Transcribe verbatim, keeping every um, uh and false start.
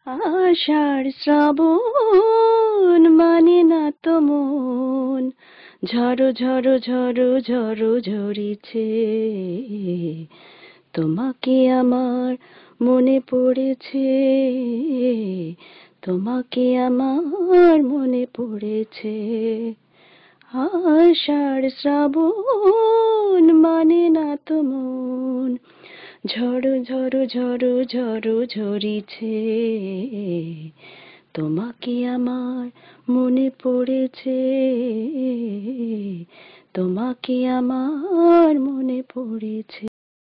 আষাঢ় শ্রাবণ মানে না তো মন, ঝড়ো ঝড়ো ঝড়ো ঝড়ো ঝরিছে। তোমাকে আমার মনে পড়েছে, তোমাকে আমার মনে পড়েছে। আষাঢ় শ্রাবণ মানে না তো মন, ঝড়ো ঝড়ো ঝড়ো ঝড়ো ঝরিছে। তোমাকে আমার মনে পড়েছে, তোমাকে আমার মনে পড়েছে।